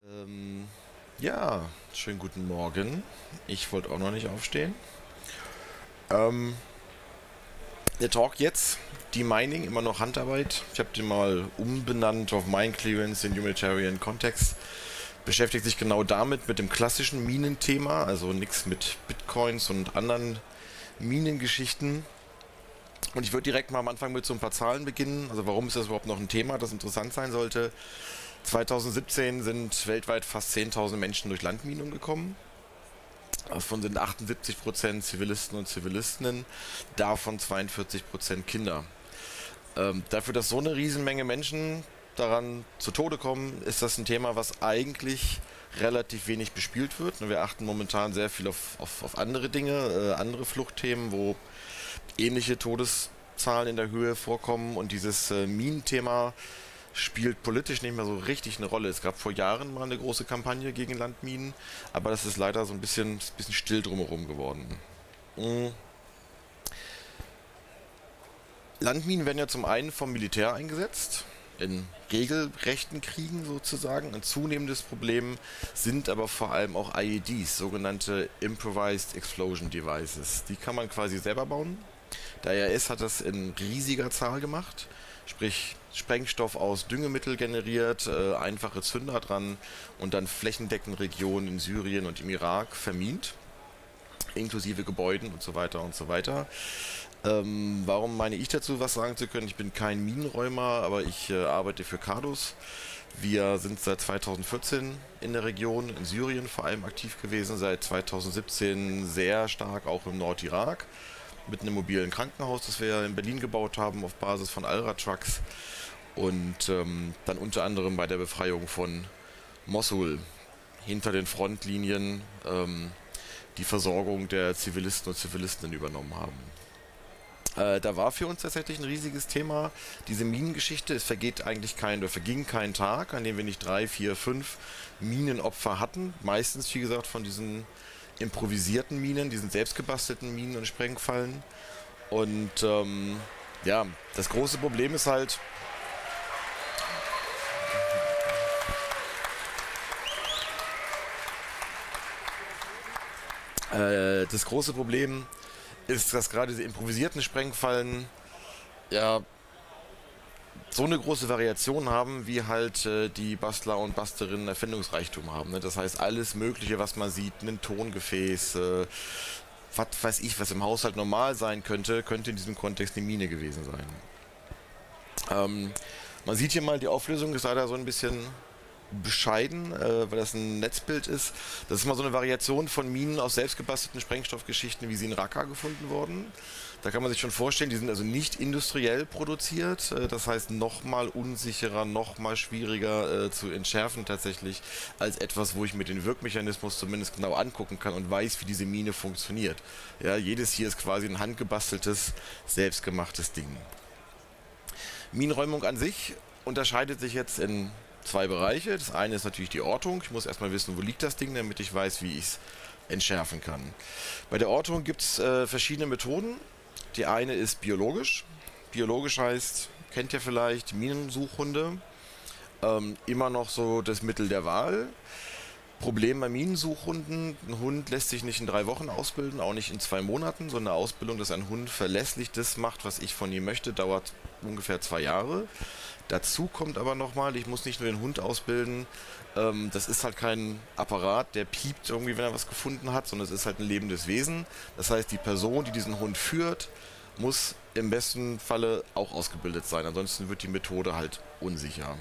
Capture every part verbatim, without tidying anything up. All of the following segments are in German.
Ähm, ja, schönen guten Morgen. Ich wollte auch noch nicht aufstehen. Ähm, der Talk jetzt, Demining, immer noch Handarbeit. Ich habe den mal umbenannt auf Mine Clearance in Humanitarian Context. Beschäftigt sich genau damit, mit dem klassischen Minenthema, also nichts mit Bitcoins und anderen Minengeschichten. Und ich würde direkt mal am Anfang mit so ein paar Zahlen beginnen. Also warum ist das überhaupt noch ein Thema, das interessant sein sollte? zwanzig siebzehn sind weltweit fast zehntausend Menschen durch Landminen umgekommen. Davon sind achtundsiebzig Prozent Zivilisten und Zivilistinnen, davon zweiundvierzig Prozent Kinder. Ähm, dafür, dass so eine Riesenmenge Menschen daran zu Tode kommen, ist das ein Thema, was eigentlich relativ wenig bespielt wird. Wir achten momentan sehr viel auf, auf, auf andere Dinge, äh, andere Fluchtthemen, wo ähnliche Todeszahlen in der Höhe vorkommen, und dieses äh, Minenthema spielt politisch nicht mehr so richtig eine Rolle. Es gab vor Jahren mal eine große Kampagne gegen Landminen, aber das ist leider so ein bisschen, bisschen still drumherum geworden. Mhm. Landminen werden ja zum einen vom Militär eingesetzt, in regelrechten Kriegen sozusagen. Ein zunehmendes Problem sind aber vor allem auch I E Ds, sogenannte Improvised Explosion Devices. Die kann man quasi selber bauen. Der I R S hat das in riesiger Zahl gemacht, sprich Sprengstoff aus Düngemittel generiert, äh, einfache Zünder dran und dann flächendeckend Regionen in Syrien und im Irak vermint, inklusive Gebäuden und so weiter und so weiter. Ähm, warum meine ich dazu was sagen zu können? Ich bin kein Minenräumer, aber ich äh, arbeite für Cadus. Wir sind seit zweitausendvierzehn in der Region, in Syrien vor allem aktiv gewesen, seit zweitausendsiebzehn sehr stark auch im Nordirak mit einem mobilen Krankenhaus, das wir in Berlin gebaut haben auf Basis von Allrad-Trucks, und ähm, dann unter anderem bei der Befreiung von Mossul hinter den Frontlinien ähm, die Versorgung der Zivilisten und Zivilistinnen übernommen haben. Äh, da war für uns tatsächlich ein riesiges Thema diese Minengeschichte. Es vergeht eigentlich kein oder verging kein Tag, an dem wir nicht drei, vier, fünf Minenopfer hatten. Meistens, wie gesagt, von diesen improvisierten Minen, diesen selbstgebastelten Minen und Sprengfallen. Und ähm, ja, das große Problem ist halt, äh, das große Problem ist, dass gerade diese improvisierten Sprengfallen ja so eine große Variation haben, wie halt äh, die Bastler und Bastlerinnen Erfindungsreichtum haben. Ne? Das heißt, alles Mögliche, was man sieht, ein Tongefäß, äh, was weiß ich, was im Haushalt normal sein könnte, könnte in diesem Kontext eine Mine gewesen sein. Ähm, Man sieht hier mal, die Auflösung ist leider so ein bisschen bescheiden, äh, weil das ein Netzbild ist. Das ist mal so eine Variation von Minen aus selbstgebastelten Sprengstoffgeschichten, wie sie in Raqqa gefunden wurden. Da kann man sich schon vorstellen, die sind also nicht industriell produziert, äh, das heißt nochmal unsicherer, nochmal schwieriger äh, zu entschärfen tatsächlich, als etwas, wo ich mir den Wirkmechanismus zumindest genau angucken kann und weiß, wie diese Mine funktioniert. Ja, jedes hier ist quasi ein handgebasteltes, selbstgemachtes Ding. Minenräumung an sich unterscheidet sich jetzt in zwei Bereiche. Das eine ist natürlich die Ortung. Ich muss erstmal wissen, wo liegt das Ding, damit ich weiß, wie ich es entschärfen kann. Bei der Ortung gibt es äh, verschiedene Methoden. Die eine ist biologisch. Biologisch heißt, kennt ihr vielleicht, Minensuchhunde. Ähm, immer noch so das Mittel der Wahl. Problem bei Minensuchhunden: ein Hund lässt sich nicht in drei Wochen ausbilden, auch nicht in zwei Monaten. So eine Ausbildung, dass ein Hund verlässlich das macht, was ich von ihm möchte, dauert ungefähr zwei Jahre. Dazu kommt aber nochmal, ich muss nicht nur den Hund ausbilden, ähm, das ist halt kein Apparat, der piept irgendwie, wenn er was gefunden hat, sondern es ist halt ein lebendes Wesen. Das heißt, die Person, die diesen Hund führt, muss im besten Falle auch ausgebildet sein, ansonsten wird die Methode halt unsicher.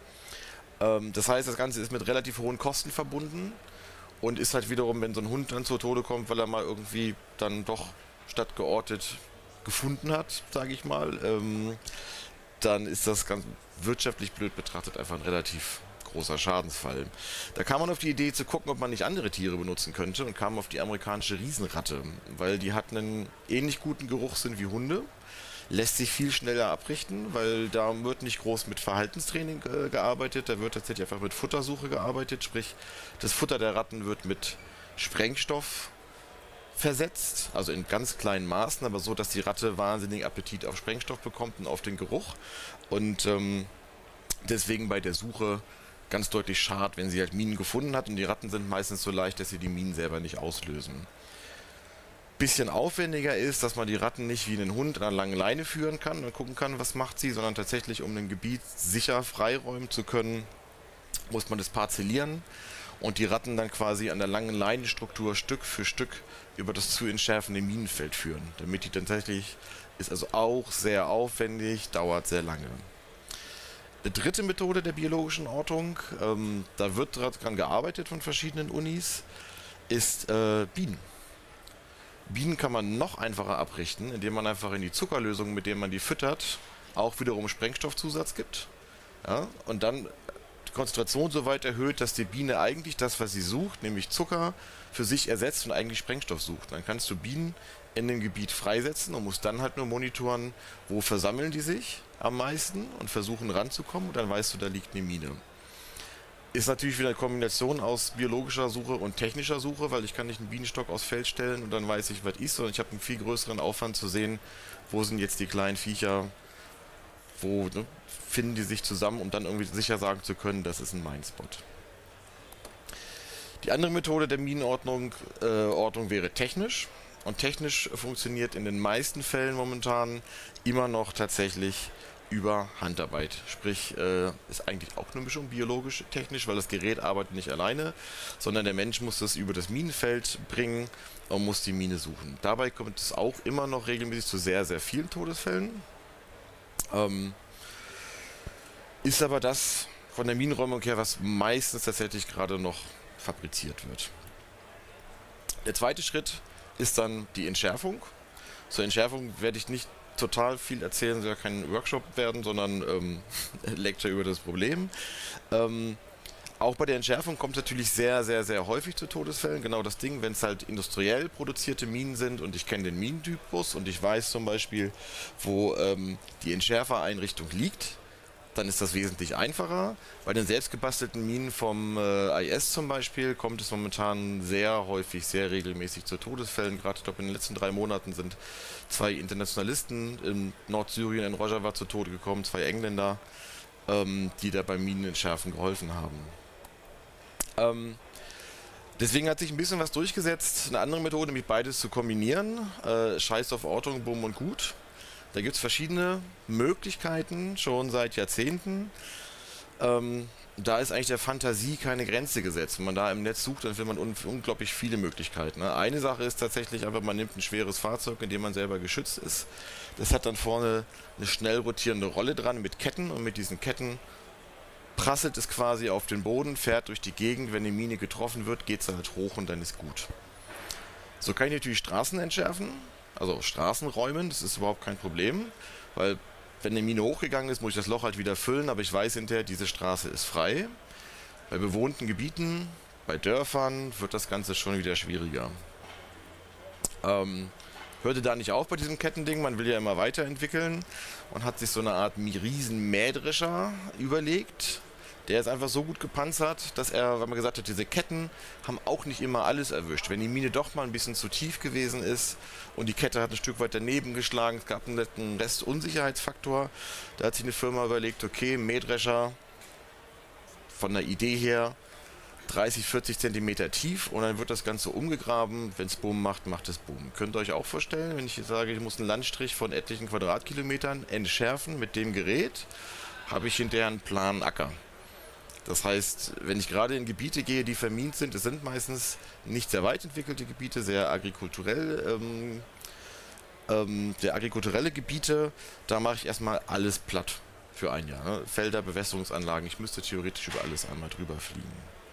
Ähm, das heißt, das Ganze ist mit relativ hohen Kosten verbunden und ist halt wiederum, wenn so ein Hund dann zu Tode kommt, weil er mal irgendwie dann doch stattgeortet gefunden hat, sage ich mal, ähm, dann ist das ganz wirtschaftlich blöd betrachtet einfach ein relativ großer Schadensfall. Da kam man auf die Idee zu gucken, ob man nicht andere Tiere benutzen könnte, und kam auf die amerikanische Riesenratte, weil die hat einen ähnlich guten Geruchssinn wie Hunde, lässt sich viel schneller abrichten, weil da wird nicht groß mit Verhaltenstraining äh, gearbeitet, da wird tatsächlich einfach mit Futtersuche gearbeitet, sprich das Futter der Ratten wird mit Sprengstoff versetzt, also in ganz kleinen Maßen, aber so, dass die Ratte wahnsinnigen Appetit auf Sprengstoff bekommt und auf den Geruch, und ähm, deswegen bei der Suche ganz deutlich schart, wenn sie halt Minen gefunden hat, und die Ratten sind meistens so leicht, dass sie die Minen selber nicht auslösen. Bisschen aufwendiger ist, dass man die Ratten nicht wie einen Hund an einer langen Leine führen kann und gucken kann, was macht sie, sondern tatsächlich, um ein Gebiet sicher freiräumen zu können, muss man das parzellieren und die Ratten dann quasi an der langen Leinenstruktur Stück für Stück über das zu entschärfende Minenfeld führen, damit die tatsächlich, ist also auch sehr aufwendig, dauert sehr lange. Eine dritte Methode der biologischen Ortung, ähm, da wird daran gearbeitet von verschiedenen Unis, ist äh, Bienen. Bienen kann man noch einfacher abrichten, indem man einfach in die Zuckerlösung, mit der man die füttert, auch wiederum Sprengstoffzusatz gibt. Ja, und dann die Konzentration so weit erhöht, dass die Biene eigentlich das, was sie sucht, nämlich Zucker, für sich ersetzt und eigentlich Sprengstoff sucht. Dann kannst du Bienen in dem Gebiet freisetzen und musst dann halt nur monitoren, wo versammeln die sich am meisten und versuchen ranzukommen, und dann weißt du, da liegt eine Mine. Ist natürlich wieder eine Kombination aus biologischer Suche und technischer Suche, weil ich kann nicht einen Bienenstock aufs Feld stellen und dann weiß ich, was ist, sondern ich habe einen viel größeren Aufwand zu sehen, wo sind jetzt die kleinen Viecher, wo ne, finden die sich zusammen, um dann irgendwie sicher sagen zu können, das ist ein Minespot. Die andere Methode der Minenordnung äh, Ortung wäre technisch, und technisch funktioniert in den meisten Fällen momentan immer noch tatsächlich über Handarbeit. Sprich, äh, ist eigentlich auch eine Mischung biologisch-technisch, weil das Gerät arbeitet nicht alleine, sondern der Mensch muss das über das Minenfeld bringen und muss die Mine suchen. Dabei kommt es auch immer noch regelmäßig zu sehr, sehr vielen Todesfällen. Ähm, ist aber das von der Minenräumung her, was meistens tatsächlich gerade noch fabriziert wird. Der zweite Schritt ist dann die Entschärfung. Zur Entschärfung werde ich nicht total viel erzählen, soll ja kein Workshop werden, sondern ähm, Lecture über das Problem. Ähm, auch bei der Entschärfung kommt es natürlich sehr, sehr, sehr häufig zu Todesfällen. Genau das Ding, wenn es halt industriell produzierte Minen sind und ich kenne den Minentypus und ich weiß zum Beispiel, wo ähm, die Entschärfereinrichtung liegt, dann ist das wesentlich einfacher. Bei den selbstgebastelten Minen vom äh, I S zum Beispiel kommt es momentan sehr häufig, sehr regelmäßig zu Todesfällen. Gerade, ich glaube, in den letzten drei Monaten sind zwei Internationalisten in Nordsyrien, in Rojava, zu Tode gekommen, zwei Engländer, ähm, die da beim Minenentschärfen geholfen haben. Ähm, deswegen hat sich ein bisschen was durchgesetzt. Eine andere Methode, nämlich beides zu kombinieren. Äh, Scheiß auf Ortung, Bumm und Gut. Da gibt es verschiedene Möglichkeiten, schon seit Jahrzehnten. Ähm, da ist eigentlich der Fantasie keine Grenze gesetzt. Wenn man da im Netz sucht, dann findet man un unglaublich viele Möglichkeiten. Ne? Eine Sache ist tatsächlich einfach, man nimmt ein schweres Fahrzeug, in dem man selber geschützt ist. Das hat dann vorne eine schnell rotierende Rolle dran mit Ketten, und mit diesen Ketten prasselt es quasi auf den Boden, fährt durch die Gegend. Wenn die Mine getroffen wird, geht es dann halt hoch und dann ist gut. So kann ich natürlich Straßen entschärfen. Also Straßen räumen, das ist überhaupt kein Problem, weil wenn eine Mine hochgegangen ist, muss ich das Loch halt wieder füllen, aber ich weiß hinterher, diese Straße ist frei. Bei bewohnten Gebieten, bei Dörfern wird das Ganze schon wieder schwieriger. Ähm, hörte da nicht auf bei diesem Kettending, man will ja immer weiterentwickeln und hat sich so eine Art riesen Mähdrescher überlegt. Der ist einfach so gut gepanzert, dass er, weil man gesagt hat, diese Ketten haben auch nicht immer alles erwischt. Wenn die Mine doch mal ein bisschen zu tief gewesen ist und die Kette hat ein Stück weit daneben geschlagen, es gab einen Rest Unsicherheitsfaktor, da hat sich eine Firma überlegt, okay, Mähdrescher von der Idee her dreißig, vierzig Zentimeter tief, und dann wird das Ganze umgegraben. Wenn es Boom macht, macht es Boom. Könnt ihr euch auch vorstellen, wenn ich sage, ich muss einen Landstrich von etlichen Quadratkilometern entschärfen mit dem Gerät, habe ich hinterher einen planen Acker. Das heißt, wenn ich gerade in Gebiete gehe, die vermint sind, es sind meistens nicht sehr weit entwickelte Gebiete, sehr agrikulturell, ähm, ähm, sehr agrikulturelle Gebiete, da mache ich erstmal alles platt für ein Jahr. Ne? Felder, Bewässerungsanlagen, ich müsste theoretisch über alles einmal drüber fliegen.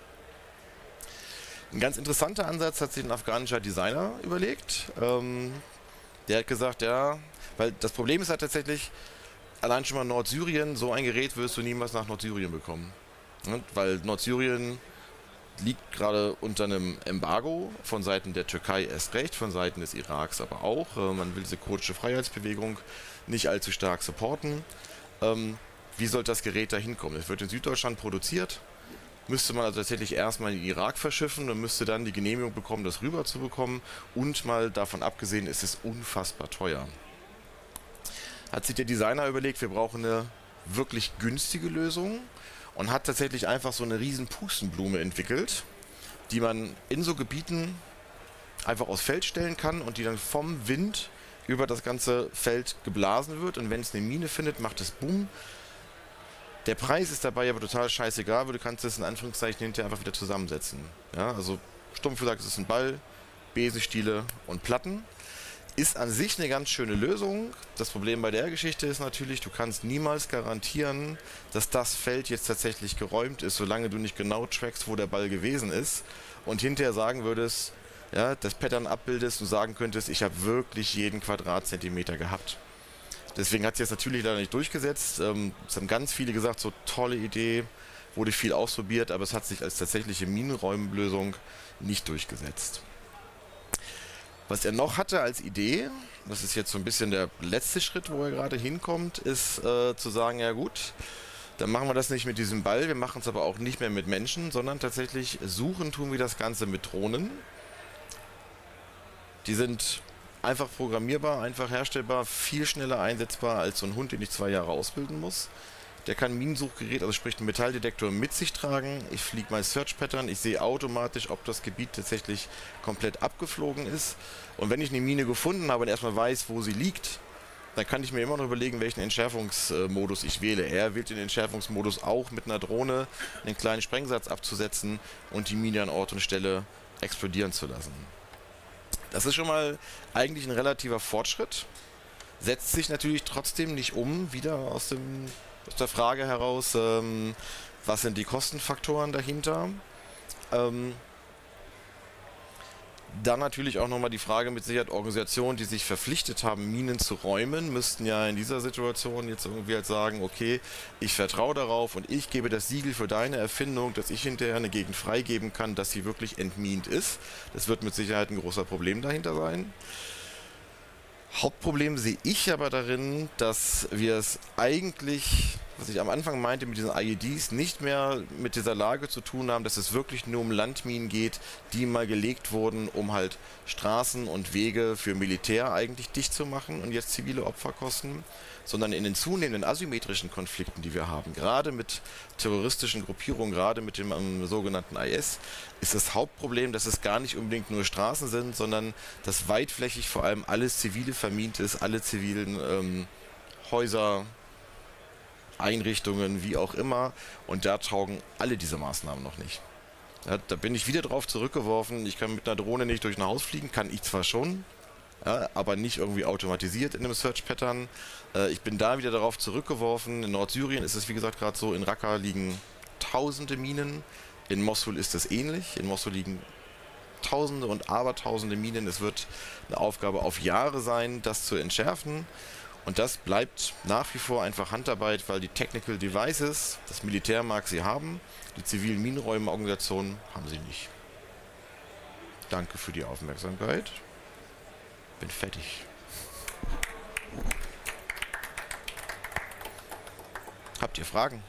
Ein ganz interessanter Ansatz hat sich ein afghanischer Designer überlegt. Ähm, der hat gesagt, ja, weil das Problem ist halt tatsächlich, allein schon mal Nordsyrien, so ein Gerät wirst du niemals nach Nordsyrien bekommen. Ne? Weil Nordsyrien liegt gerade unter einem Embargo von Seiten der Türkei erst recht, von Seiten des Iraks aber auch. Äh, man will diese kurdische Freiheitsbewegung nicht allzu stark supporten. Ähm, wie soll das Gerät da hinkommen? Es wird in Süddeutschland produziert, müsste man also tatsächlich erstmal in den Irak verschiffen und müsste dann die Genehmigung bekommen, das rüber zu bekommen. Und mal davon abgesehen, ist es unfassbar teuer. Hat sich der Designer überlegt, wir brauchen eine wirklich günstige Lösung und hat tatsächlich einfach so eine riesen Pustenblume entwickelt, die man in so Gebieten einfach aufs Feld stellen kann und die dann vom Wind über das ganze Feld geblasen wird, und wenn es eine Mine findet, macht es Boom. Der Preis ist dabei aber total scheißegal, weil du kannst es in Anführungszeichen hinterher einfach wieder zusammensetzen. Ja, also stumpf gesagt, es ist ein Ball, Besenstiele und Platten. Ist an sich eine ganz schöne Lösung. Das Problem bei der Geschichte ist natürlich, du kannst niemals garantieren, dass das Feld jetzt tatsächlich geräumt ist, solange du nicht genau trackst, wo der Ball gewesen ist und hinterher sagen würdest, ja, das Pattern abbildest und sagen könntest, ich habe wirklich jeden Quadratzentimeter gehabt. Deswegen hat es jetzt natürlich leider nicht durchgesetzt. Ähm, es haben ganz viele gesagt, so tolle Idee, wurde viel ausprobiert, aber es hat sich als tatsächliche Minenräumlösung nicht durchgesetzt. Was er noch hatte als Idee, das ist jetzt so ein bisschen der letzte Schritt, wo er gerade hinkommt, ist äh, zu sagen, ja gut, dann machen wir das nicht mit diesem Ball, wir machen es aber auch nicht mehr mit Menschen, sondern tatsächlich suchen tun wir das Ganze mit Drohnen. Die sind einfach programmierbar, einfach herstellbar, viel schneller einsetzbar als so ein Hund, den ich zwei Jahre ausbilden muss. Der kann ein Minensuchgerät, also sprich einen Metalldetektor, mit sich tragen. Ich fliege mein Search-Pattern, ich sehe automatisch, ob das Gebiet tatsächlich komplett abgeflogen ist. Und wenn ich eine Mine gefunden habe und erstmal weiß, wo sie liegt, dann kann ich mir immer noch überlegen, welchen Entschärfungsmodus ich wähle. Er wählt den Entschärfungsmodus auch mit einer Drohne, einen kleinen Sprengsatz abzusetzen und die Mine an Ort und Stelle explodieren zu lassen. Das ist schon mal eigentlich ein relativer Fortschritt. Setzt sich natürlich trotzdem nicht um, wieder aus, dem, aus der Frage heraus, ähm, was sind die Kostenfaktoren dahinter. Ähm, Dann natürlich auch nochmal die Frage mit Sicherheit, Organisationen, die sich verpflichtet haben, Minen zu räumen, müssten ja in dieser Situation jetzt irgendwie halt sagen, okay, ich vertraue darauf und ich gebe das Siegel für deine Erfindung, dass ich hinterher eine Gegend freigeben kann, dass sie wirklich entmint ist. Das wird mit Sicherheit ein großer Problem dahinter sein. Hauptproblem sehe ich aber darin, dass wir es eigentlich, was ich am Anfang meinte mit diesen I E Ds, nicht mehr mit dieser Lage zu tun haben, dass es wirklich nur um Landminen geht, die mal gelegt wurden, um halt Straßen und Wege für Militär eigentlich dicht zu machen und jetzt zivile Opfer kosten, sondern in den zunehmenden asymmetrischen Konflikten, die wir haben, gerade mit terroristischen Gruppierungen, gerade mit dem um, sogenannten I S, ist das Hauptproblem, dass es gar nicht unbedingt nur Straßen sind, sondern dass weitflächig vor allem alles Zivile vermint ist, alle zivilen ähm, Häuser, Einrichtungen, wie auch immer, und da taugen alle diese Maßnahmen noch nicht. Ja, da bin ich wieder drauf zurückgeworfen, ich kann mit einer Drohne nicht durch ein Haus fliegen, kann ich zwar schon, ja, aber nicht irgendwie automatisiert in einem Search-Pattern. Äh, ich bin da wieder darauf zurückgeworfen, in Nordsyrien ist es wie gesagt gerade so, in Raqqa liegen tausende Minen, in Mossul ist es ähnlich, in Mossul liegen tausende und abertausende Minen, es wird eine Aufgabe auf Jahre sein, das zu entschärfen. Und das bleibt nach wie vor einfach Handarbeit, weil die Technical Devices, das Militär mag sie haben, die zivilen Minenräumorganisationen haben sie nicht. Danke für die Aufmerksamkeit. Bin fertig. Habt ihr Fragen?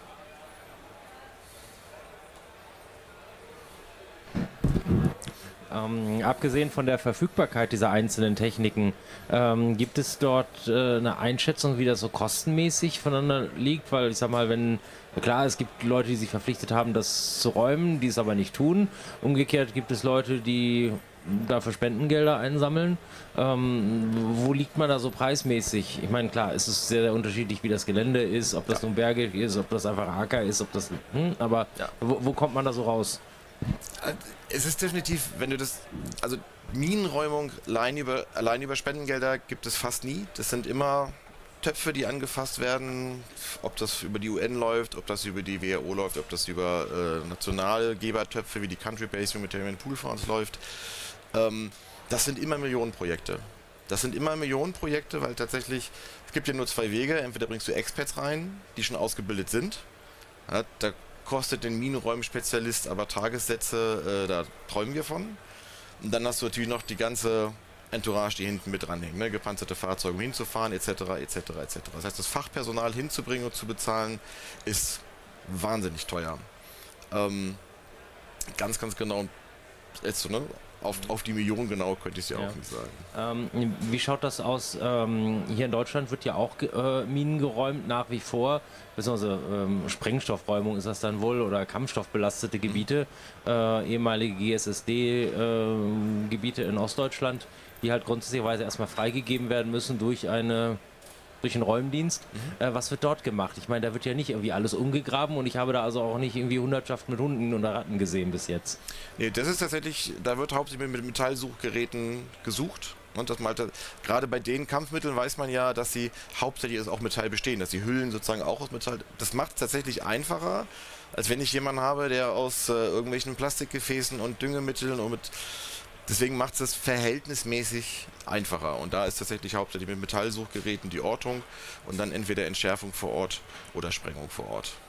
Ähm, abgesehen von der Verfügbarkeit dieser einzelnen Techniken, ähm, gibt es dort äh, eine Einschätzung, wie das so kostenmäßig voneinander liegt? Weil ich sag mal, wenn, klar, es gibt Leute, die sich verpflichtet haben, das zu räumen, die es aber nicht tun. Umgekehrt gibt es Leute, die dafür Spendengelder einsammeln. Ähm, wo liegt man da so preismäßig? Ich meine, klar, es ist sehr, sehr unterschiedlich, wie das Gelände ist, ob das ja nun Berge ist, ob das einfach Acker ist, ob das, hm, aber ja. wo, wo kommt man da so raus? Es ist definitiv, wenn du das, also Minenräumung allein über, allein über Spendengelder gibt es fast nie. Das sind immer Töpfe, die angefasst werden, ob das über die U N läuft, ob das über die W H O läuft, ob das über äh, nationale Gebertöpfe wie die Country-Based Humanitarian Pool Funds läuft. Ähm, das sind immer Millionenprojekte. Das sind immer Millionenprojekte, weil tatsächlich, es gibt ja nur zwei Wege. Entweder bringst du Experts rein, die schon ausgebildet sind. Ja, da kostet den Minenräumspezialist aber Tagessätze, äh, da träumen wir von. Und dann hast du natürlich noch die ganze Entourage, die hinten mit dranhängt, ne? Gepanzerte Fahrzeuge, um hinzufahren, et cetera, et cetera, et cetera. Das heißt, das Fachpersonal hinzubringen und zu bezahlen, ist wahnsinnig teuer. Ähm, ganz, ganz genau, jetzt so, ne? auf, auf die Million genau könnte ich es ja, ja auch nicht sagen. Ähm, wie schaut das aus? Ähm, hier in Deutschland wird ja auch äh, Minen geräumt nach wie vor, beziehungsweise ähm, Sprengstoffräumung ist das dann wohl oder kampfstoffbelastete Gebiete, mhm. äh, ehemalige G S S D-Gebiete äh, in Ostdeutschland, die halt grundsätzlicherweise erstmal freigegeben werden müssen durch eine durch den Räumdienst. Mhm. Äh, was wird dort gemacht? Ich meine, da wird ja nicht irgendwie alles umgegraben und ich habe da also auch nicht irgendwie Hundertschaft mit Hunden oder Ratten gesehen bis jetzt. Nee, das ist tatsächlich, da wird hauptsächlich mit Metallsuchgeräten gesucht. Und das mal, gerade bei den Kampfmitteln weiß man ja, dass sie hauptsächlich aus auch Metall bestehen, dass die Hüllen sozusagen auch aus Metall. Das macht es tatsächlich einfacher, als wenn ich jemanden habe, der aus äh, irgendwelchen Plastikgefäßen und Düngemitteln und mit. Deswegen macht es das verhältnismäßig einfacher. Und da ist tatsächlich hauptsächlich mit Metallsuchgeräten die Ortung und dann entweder Entschärfung vor Ort oder Sprengung vor Ort.